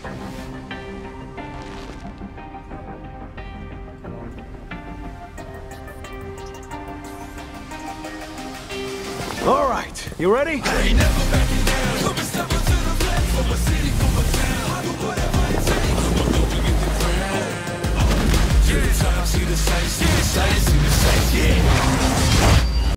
All right, you ready? I ain't never backing down. Put me step to the flag for my city.